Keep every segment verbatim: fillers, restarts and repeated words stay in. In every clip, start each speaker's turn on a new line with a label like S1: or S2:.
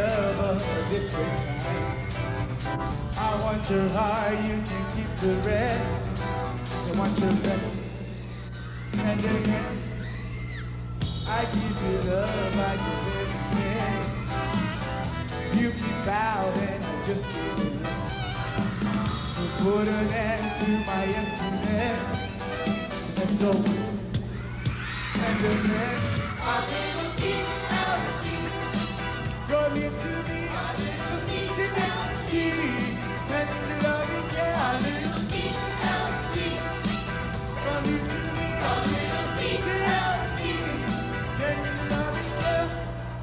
S1: love of a different kind. I want your heart, you can keep the rest. I want your breath, and again, I give you love, I give everything. You keep out and I just give in. So put an end to my emptiness. And so, and again,
S2: a little T L C.
S1: come into me,
S2: A little T L C.
S1: and you love me, yeah,
S2: A little T L C.
S1: come into me,
S2: A little T L C.
S1: and you love me, yeah.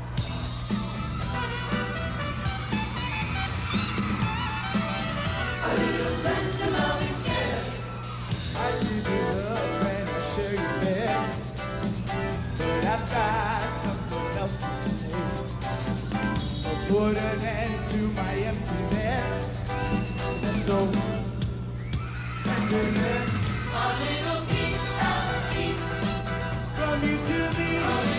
S2: A little tender loving care.
S1: I give you love and I share your bed, but I've got something else to say. So put an end to my emptiness. And so, and then
S2: A little T L C.
S1: come you to me.
S2: A